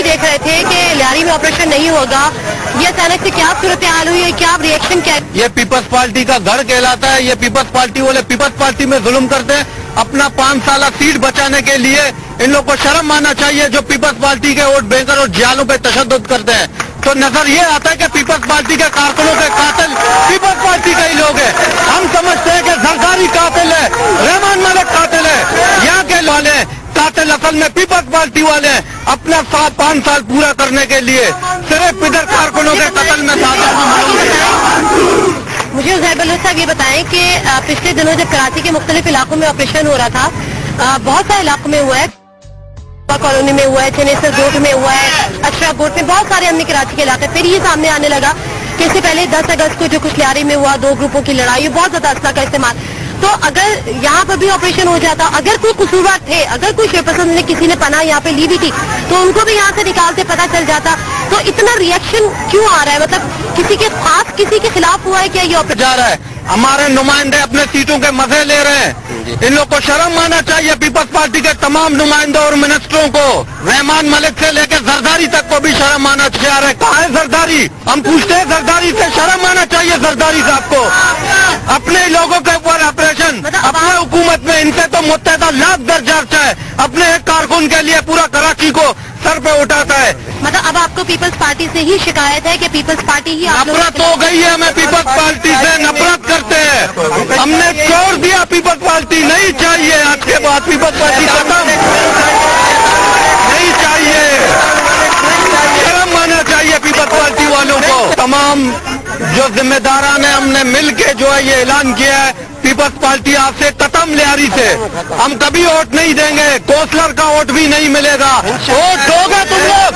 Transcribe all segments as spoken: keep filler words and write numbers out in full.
देख रहे थे कि लियारी में ऑपरेशन नहीं होगा, ये अचानक से क्या सूरत हाल हुई है, क्या रिएक्शन क्या है? ये पीपल्स पार्टी का गढ़ कहलाता है। ये पीपल्स पार्टी वाले पीपल्स पार्टी में जुल्म करते हैं। अपना पाँच साल सीट बचाने के लिए इन लोग को शर्म आना चाहिए, जो पीपल्स पार्टी के वोट बैंकर और जियालों पे तशद्दुद करते हैं। तो नजर ये आता है कि पीपल्स पार्टी के कारकुनों के कातिल पीपल्स पार्टी के ही लोग हैं। हम समझते हैं कि जरदारी कातिल है, रहमान मलिक कातिल है, यहाँ के वाले कातिल असल में पीपल्स पार्टी वाले हैं। अपना सात पाँच साल पूरा करने के लिए सिर्फ इधर कारकुनों के कत्ल में साथ। मुझे ज़ैबुल साहब ये बताएं कि पिछले दिनों जब कराची के मुख्तलिफ इलाकों में ऑपरेशन हो रहा था, बहुत सारे इलाकों में हुआ है, कॉलोनी में हुआ है, चनेसर गोट में हुआ है, अशरफ गोट में, बहुत सारे अन्य कराची के इलाके। फिर ये सामने आने लगा कि इससे पहले दस अगस्त को जो कुछ लियारी में हुआ, दो ग्रुपों की लड़ाई, बहुत ज्यादा असला का इस्तेमाल। तो अगर यहाँ पर भी ऑपरेशन हो जाता, अगर कोई कसूरवार थे, अगर कोई शेरपसंद ने किसी ने पनाह यहाँ पे ली भी थी, तो उनको भी यहाँ से निकालते पता चल जाता। तो इतना रिएक्शन क्यों आ रहा है? मतलब किसी के खास किसी के खिलाफ हुआ है क्या ये ऑपरेशन? जा रहा है, हमारे नुमाइंदे अपने सीटों के मजे ले रहे हैं। इन लोग को शर्म आना चाहिए। पीपल्स पार्टी के तमाम नुमाइंदों और मिनिस्टरों को, रहमान मलिक से लेकर जरदारी तक को भी शर्म आना चाहिए। कहाँ है जरदारी? हम पूछते हैं जरदारी से, शर्म आना चाहिए जरदारी साहब को। अपने लोगों के ऊपर ऑपरेशन, अपने हुकूमत में इनसे तो मुत्तहदा लाख दर्जा है। अपने एक कारकुन के लिए पूरा कराची को सर पे उठाता है। मतलब अब आपको पीपल्स पार्टी से ही शिकायत है कि पीपल्स पार्टी ही नफरत हो गई है? हमें पीपल्स पार्टी से नफरत करते हैं, हमने छोड़ दिया। पीपल्स पार्टी नहीं चाहिए, आज के बाद पीपल्स पार्टी खत्म नहीं चाहिए। शर्म आना चाहिए पीपल्स पार्टी वालों को। तमाम जो जिम्मेदारान है, हमने मिल के जो है ये ऐलान किया है, पीपल्स पार्टी आज से खत्म लियारी से। हम कभी वोट नहीं देंगे, कौंसलर का वोट भी नहीं मिलेगा। वोट दोगे तुम लोग?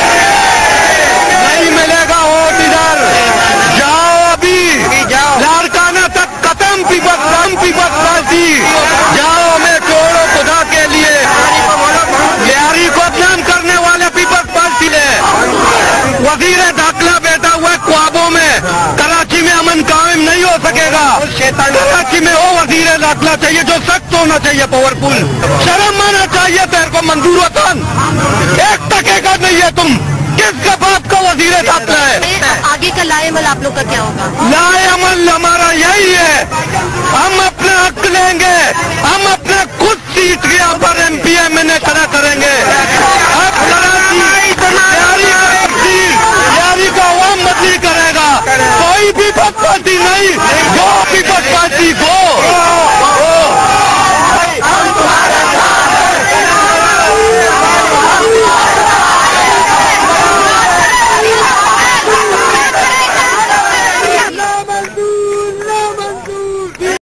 नहीं मिलेगा वोट। इधर जाओ, अभी लाड़काना तक खत्म पीपल्स पीपल्स पार्टी। जाओ, हमें छोड़ो खुदा के लिए। लियारी को बदनाम करने वाले पीपल्स पार्टी है। वजीर दाखिला बैठा हुआ है ख्वाबों में। कराची में अमन कायम नहीं हो सकेगा। कराची में वो वजीर दाखिला चाहिए जो सख्त होना चाहिए, पावरफुल। शर्म आना चाहिए तेरे को मंजूर वतन। एक टके का नहीं है तुम, किसका बाप का वजीर दाखिला है? आगे का लाएमल आप लोग का क्या होगा? लाएमल हमारा यही है, हम अपना हक लेंगे। हम अपने खुद सीट के यहाँ पर M P M N A खड़ा करेंगे। अब कराची लियारी का तब्दील, लियारी का अवाम बदली करेगा। कोई भी पीपल्स पार्टी नहीं, जो पीपल्स पार्टी वो